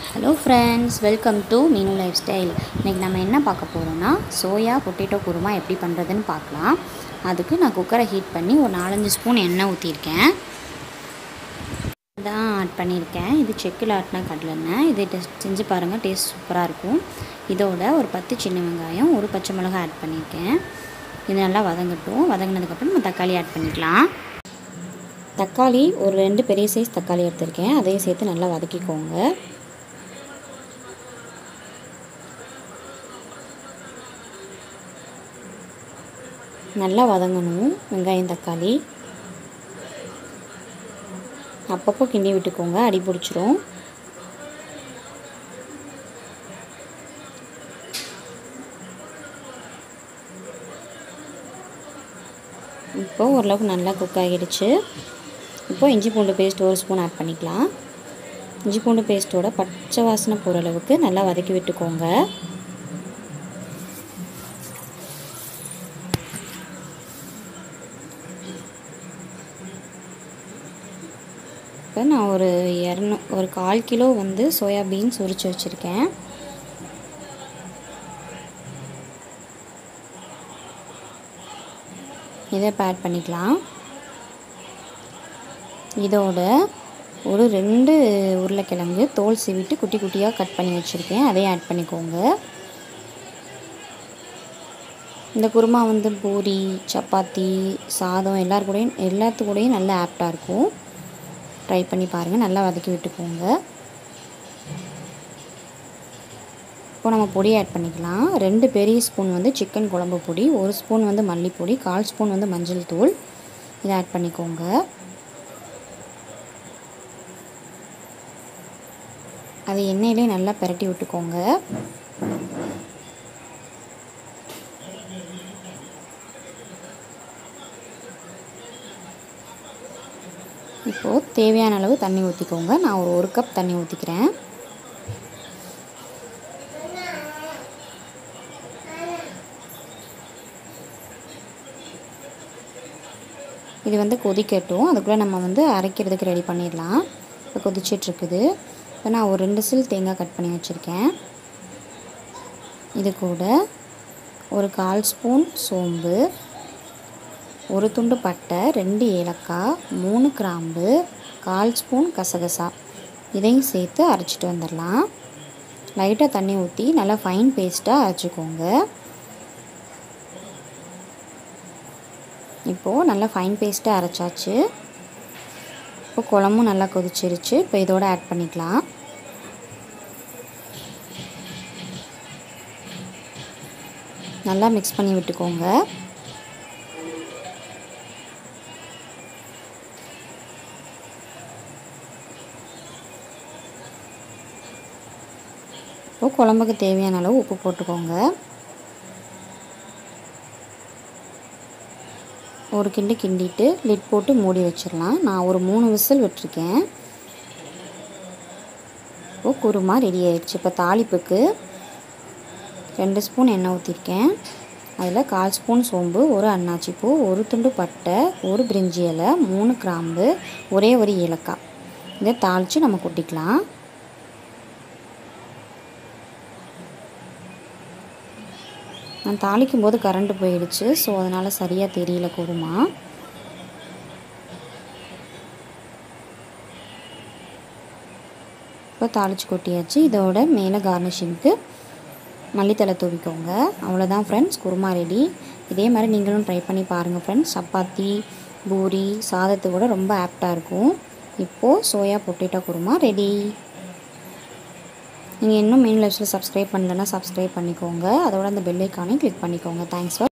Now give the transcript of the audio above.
Hello friends, welcome to Meenu lifestyle. இன்றைக்கி நம்ம என்ன பார்க்க போகிறோன்னா சோயா பொட்டேட்டோ குருமா எப்படி பண்ணுறதுன்னு பார்க்கலாம். அதுக்கு நான் குக்கரை ஹீட் பண்ணி ஒரு 4-5 ஸ்பூன் எண்ணெய் ஊற்றிருக்கேன். தான் ஆட் பண்ணியிருக்கேன். இது செக்கில் ஆட்டின கடலெண்ணெய். இதை டெஸ்ட் செஞ்சு பாருங்கள், டேஸ்ட் சூப்பராக இருக்கும். இதோட ஒரு 10 சின்ன வெங்காயம், ஒரு பச்சை மிளகாய் ஆட் பண்ணியிருக்கேன். இது நல்லா வதங்கட்டும். வதங்கினதுக்கப்புறம் நம்ம தக்காளி ஆட் பண்ணிக்கலாம். தக்காளி ஒரு 2 பெரிய சைஸ் தக்காளி எடுத்திருக்கேன். அதையும் சேர்த்து நல்லா வதக்கிக்கோங்க. நல்லா வதங்கணும் வெங்காயம் தக்காளி. அப்பப்போ கிண்டி விட்டுக்கோங்க, அடி பிடிச்சிரும். இப்போது ஓரளவுக்கு நல்லா குக் ஆகிடுச்சு. இப்போது இஞ்சி பூண்டு பேஸ்ட் 1 ஸ்பூன் ஆட் பண்ணிக்கலாம். இஞ்சி பூண்டு பேஸ்ட்டோட பச்சை வாசனை போகிற அளவுக்கு நல்லா வதக்கி விட்டுக்கோங்க. இப்போ நான் ஒரு 1/4 கிலோ சோயா பீன்ஸ் உரித்து வச்சுருக்கேன். இதை இப்போ ஆட் பண்ணிக்கலாம். இதோட ஒரு 2 உருளைக்கிழங்கு தோல் சீவிட்டு குட்டி குட்டியாக கட் பண்ணி வச்சுருக்கேன். அதையும் ஆட் பண்ணிக்கோங்க. இந்த குருமா பூரி, சப்பாத்தி, சாதம் எல்லாத்துக்கூடையும் நல்லா ஆப்டாக இருக்கும். ட்ரை பண்ணி பாருங்கள். நல்லா வதக்கி விட்டுக்கோங்க. இப்போ நம்ம பொடி ஆட் பண்ணிக்கலாம். 2 பெரிய ஸ்பூன் சிக்கன் குழம்பு பொடி, 1 ஸ்பூன் மல்லிப்பொடி, 1/4 ஸ்பூன் மஞ்சள் தூள். இதை ஆட் பண்ணிக்கோங்க. அதை எண்ணெயிலே நல்லா பிரட்டி விட்டுக்கோங்க. இப்போது தேவையான அளவு தண்ணி ஊற்றிக்கோங்க. நான் ஒரு 1 கப் தண்ணி ஊற்றிக்கிறேன். இது கொதிக்கட்டும். அதுக்குள்ளே நம்ம அரைக்கிறதுக்கு ரெடி பண்ணிடலாம். இப்போ கொதிச்சிட்ருக்குது. இப்போ நான் ஒரு 2 சில் தேங்காய் கட் பண்ணி வச்சுருக்கேன். இது கூட ஒரு 1/4 ஸ்பூன் சோம்பு, 1 துண்டு பட்டை, 2 ஏலக்காய், 3 கிராம்பு, 1/4 ஸ்பூன் கசகசா, இதையும் சேர்த்து அரைச்சிட்டு வந்துடலாம். லைட்டாக தண்ணி ஊற்றி நல்லா ஃபைன் பேஸ்ட்டாக அரைச்சிக்கோங்க. இப்போது நல்லா ஃபைன் பேஸ்ட்டாக அரைச்சாச்சு. இப்போ குழம்பும் நல்லா கொதிச்சிருச்சு. இப்போ இதோட ஆட் பண்ணிக்கலாம். நல்லா மிக்ஸ் பண்ணி விட்டுக்கோங்க. இப்போ குழம்புக்கு தேவையான அளவு உப்பு போட்டுக்கோங்க. ஒரு கிண்டிட்டு லிட் போட்டு மூடி வச்சிடலாம். நான் ஒரு 3 விசில் விட்டுருக்கேன். இப்போ குருமா ரெடி ஆயிடுச்சு. இப்போ தாளிப்புக்கு 2 ஸ்பூன் எண்ணெய் ஊற்றிருக்கேன். அதில் 1/4 ஸ்பூன் சோம்பு, 1 அன்னாச்சி பூ, 1 துண்டு பட்டை, 1 பிரிஞ்சி இலை, 3 கிராம்பு, ஒரே ஒரு ஏலக்காய். இதை தாளித்து நம்ம கொட்டிக்கலாம். நான் தாளிக்கும் போது கரண்ட் போயிடுச்சு. ஸோ அதனால் சரியாக தெரியல குருமா. இப்போ தாளித்து கொட்டியாச்சு. இதோட மேலே கார்னிஷிங்க்கு மல்லித்தலை தூவிக்கோங்க. அவ்வளோதான் ஃப்ரெண்ட்ஸ், குருமா ரெடி. இதே மாதிரி நீங்களும் ட்ரை பண்ணி பாருங்கள் ஃப்ரெண்ட்ஸ். சப்பாத்தி, பூரி, சாதத்து கூட ரொம்ப ஆப்டாக இருக்கும். இப்போது சோயா பொட்டேட்டோ குருமா ரெடி. நீங்கள் இன்னும் மீனு லைஃப் ஸ்டைல் சப்ஸ்கிரைப் பண்ணலைன்னா சப்ஸ்கிரைப் பண்ணிக்கோங்க. அதோட அந்த பெல் ஐக்கானையும் கிளிக் பண்ணிக்கோங்க. Thanks for